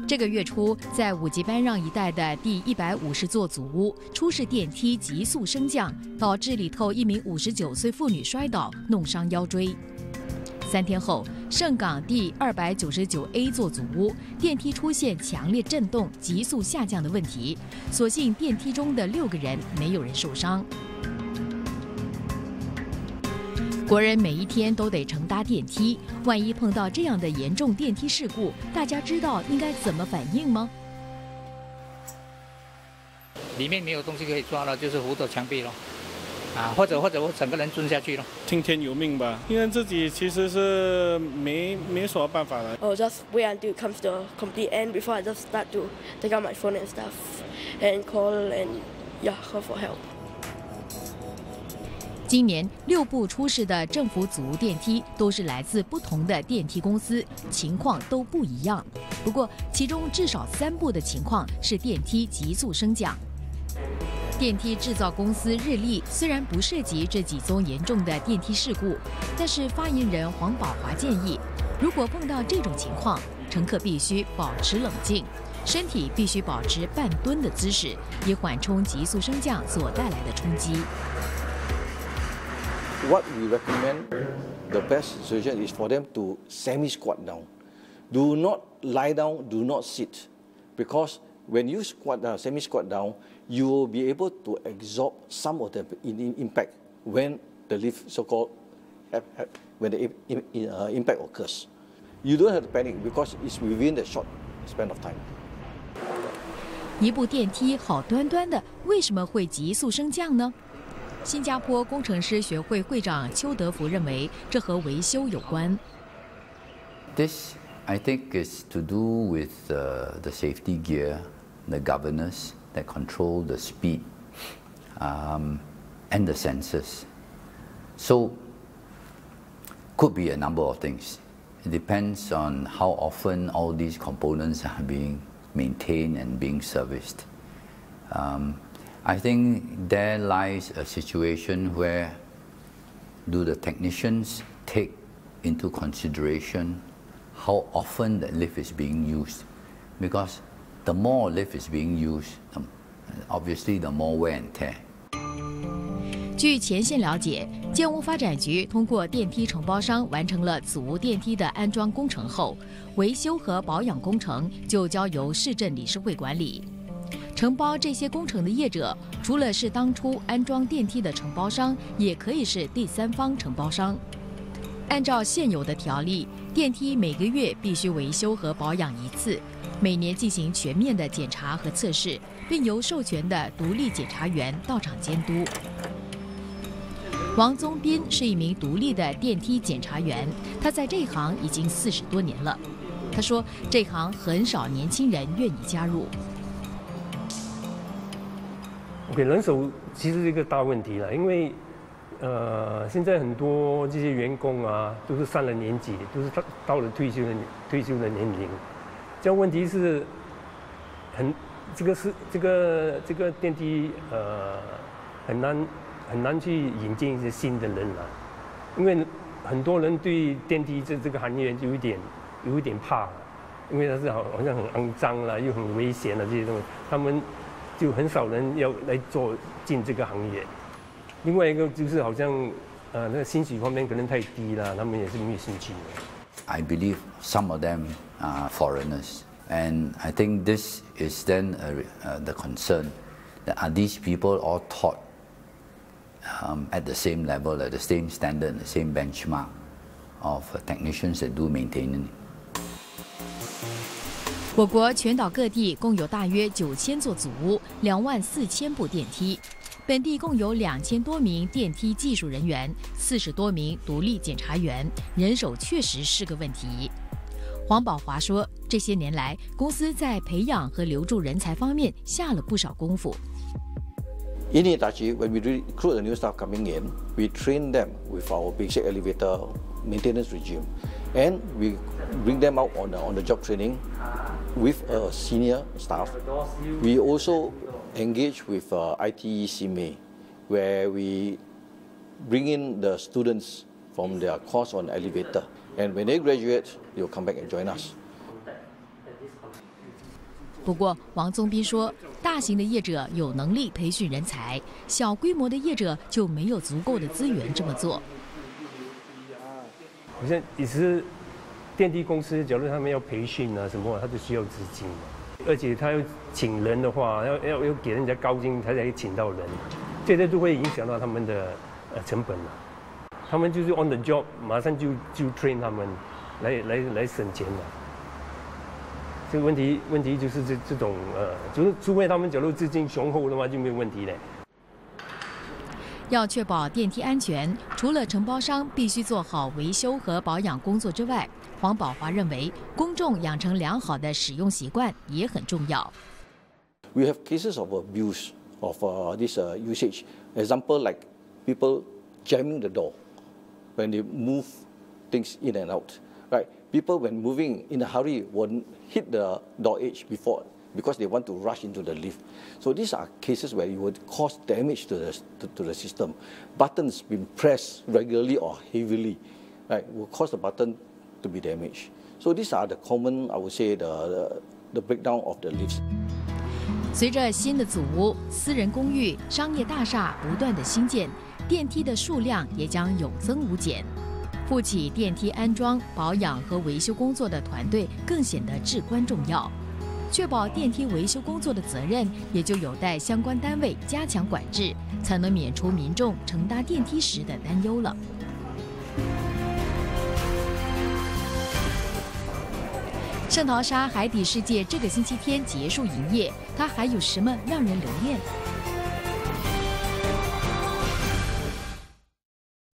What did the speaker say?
这个月初，在五级班让一带的第150座祖屋出事电梯急速升降，导致里头一名59岁妇女摔倒，弄伤腰椎。3天后，盛港第299A 座祖屋电梯出现强烈震动、急速下降的问题，所幸电梯中的6个人没有人受伤。国人每一天都得乘搭电梯，万一碰到这样的严重电梯事故，大家知道应该怎么反应吗？ 里面没有东西可以抓了，就是扶着墙壁咯，或者我整个人蹲下去咯。听天由命吧，因为自己其实是没什么办法的。 Just wait until it comes to a complete end before I just start to take out my phone and stuff and call for help. 今年6部出事的政府组屋电梯都是来自不同的电梯公司，情况都不一样。不过，其中至少3部的情况是电梯急速升降。电梯制造公司日立虽然不涉及这几宗严重的电梯事故，但是发言人黄宝华建议，如果碰到这种情况，乘客必须保持冷静，身体必须保持半蹲的姿势，以缓冲急速升降所带来的冲击。 What we recommend, the best solution is for them to semi-squat down. Do not lie down, do not sit. Because when you semi-squat down, you will be able to absorb some of the impact when the lift, so-called, when the impact occurs. You don't have to panic because it's within the short span of time. 一部电梯好端端的，为什么会急速升降呢？新加坡工程师学会会长邱德福认为，这和维修有关。 This, I think, is to do with the safety gear, the governors that control the speed, and the sensors. So, could be a number of things. It depends on how often all these components are being maintained and being serviced. I think there lies a situation where do the technicians take into consideration how often the lift is being used? Because the more lift is being used, obviously the more wear and tear. 据前线了解，建屋发展局通过电梯承包商完成了祖屋电梯的安装工程后，维修和保养工程就交由市政理事会管理。承包这些工程的业者，除了是当初安装电梯的承包商，也可以是第三方承包商。按照现有的条例，电梯每个月必须维修和保养1次，每年进行全面的检查和测试，并由授权的独立检查员到场监督。王宗斌是一名独立的电梯检查员，他在这一行已经40多年了。他说，这行很少年轻人愿意加入。 人手其实是一个大问题了，因为现在很多这些员工啊，都是上了年纪，都是到了退休的年龄。这样问题是这个电梯很难去引进一些新的人来，因为很多人对电梯这个行业就有一点怕，因为它是好像很肮脏啦，又很危险的这些东西，他们就很少人要来进这个行业。另外一个就是好像那个薪水方面可能太低了，他们也是没有兴趣的。 I believe some of them are foreigners, and I think this is then the concern that are these people all taught at the same level, at the same standard, the same benchmark of technicians that do maintenance. 我国全岛各地共有大约9000座祖屋，24000部电梯，本地共有2000多名电梯技术人员，40多名独立检查员，人手确实是个问题。黄宝华说，这些年来，公司在培养和留住人才方面下了不少功夫。 In Hitachi, when we recruit the new staff coming in, we train them with our basic elevator maintenance regime, and we bring them out on the job training with a senior staff. We also engage with ITE CMA, where we bring in the students from their course on elevator, and when they graduate, they will come back and join us. 不过，王宗斌说，大型的业者有能力培训人才，小规模的业者就没有足够的资源这么做。 好像也是电梯公司，假如他们要培训啊什么，他就需要资金嘛，而且他要请人的话，要给人家高薪才可以请到人，这些都会影响到他们的成本了。他们就是 on the job， 马上就 train 他们来省钱了。这个问题就是这种就是除非他们假如资金雄厚的话就没有问题嘞。 要确保电梯安全，除了承包商必须做好维修和保养工作之外，黄宝华认为公众养成良好的使用习惯也很重要。 We have cases of abuse of this usage. Example like people jamming the door when they move things in and out, right? People when moving in a hurry won't hit the door edge before because they want to rush into the lift. So these are cases where it would cause damage to the system. Buttons being pressed regularly or heavily, right, will cause the button to be damaged. So these are the common, I would say, the breakdown of the lifts. 随着新的组屋、私人公寓、商业大厦不断的兴建，电梯的数量也将有增无减。负起电梯安装、保养和维修工作的团队更显得至关重要。确保电梯维修工作的责任，也就有待相关单位加强管制，才能免除民众乘搭电梯时的担忧了。圣淘沙海底世界这个星期天结束营业，它还有什么让人留恋？